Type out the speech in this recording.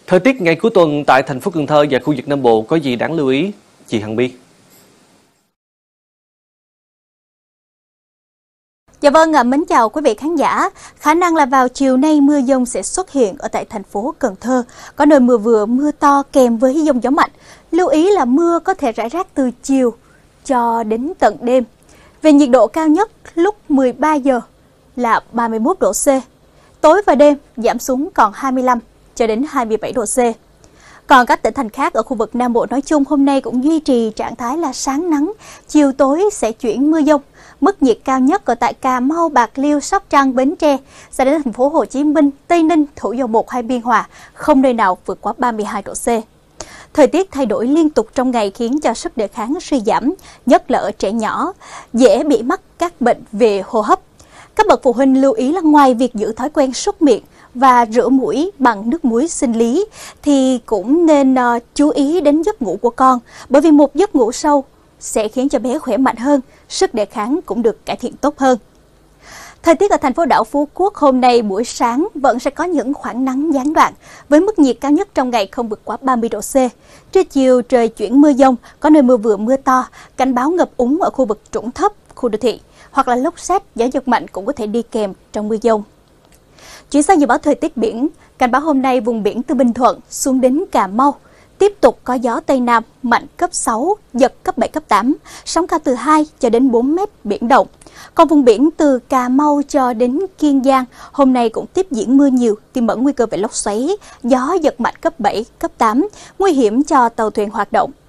Thời tiết ngày cuối tuần tại thành phố Cần Thơ và khu vực Nam Bộ có gì đáng lưu ý, chị Hằng My? Dạ vâng, mến chào quý vị khán giả. Khả năng là vào chiều nay mưa dông sẽ xuất hiện ở tại thành phố Cần Thơ. Có nơi mưa vừa, mưa to kèm với dông gió mạnh. Lưu ý là mưa có thể rải rác từ chiều cho đến tận đêm. Về nhiệt độ cao nhất lúc 13 giờ là 31 độ C. Tối và đêm giảm xuống còn 25 cho đến 27 độ C. Còn các tỉnh thành khác ở khu vực Nam Bộ nói chung hôm nay cũng duy trì trạng thái là sáng nắng, chiều tối sẽ chuyển mưa dông. Mức nhiệt cao nhất ở tại Cà Mau, Bạc Liêu, Sóc Trăng, Bến Tre sẽ đến thành phố Hồ Chí Minh, Tây Ninh, Thủ Dầu Một hay Biên Hòa, không nơi nào vượt quá 32 độ C. Thời tiết thay đổi liên tục trong ngày khiến cho sức đề kháng suy giảm, nhất là ở trẻ nhỏ, dễ bị mắc các bệnh về hô hấp. Các bậc phụ huynh lưu ý là ngoài việc giữ thói quen súc miệng và rửa mũi bằng nước muối sinh lý thì cũng nên chú ý đến giấc ngủ của con, bởi vì một giấc ngủ sâu sẽ khiến cho bé khỏe mạnh hơn, sức đề kháng cũng được cải thiện tốt hơn. Thời tiết ở thành phố đảo Phú Quốc hôm nay buổi sáng vẫn sẽ có những khoảng nắng gián đoạn với mức nhiệt cao nhất trong ngày không vượt quá 30 độ C. Trưa chiều trời chuyển mưa dông, có nơi mưa vừa mưa to, cảnh báo ngập úng ở khu vực trũng thấp, khu đô thị hoặc là lốc sét, gió giật mạnh cũng có thể đi kèm trong mưa dông. Chuyển sang dự báo thời tiết biển, cảnh báo hôm nay vùng biển từ Bình Thuận xuống đến Cà Mau tiếp tục có gió Tây Nam mạnh cấp 6, giật cấp 7, cấp 8, sóng cao từ 2 cho đến 4 mét biển động. Còn vùng biển từ Cà Mau cho đến Kiên Giang, hôm nay cũng tiếp diễn mưa nhiều, tiềm ẩn nguy cơ về lốc xoáy, gió giật mạnh cấp 7, cấp 8, nguy hiểm cho tàu thuyền hoạt động.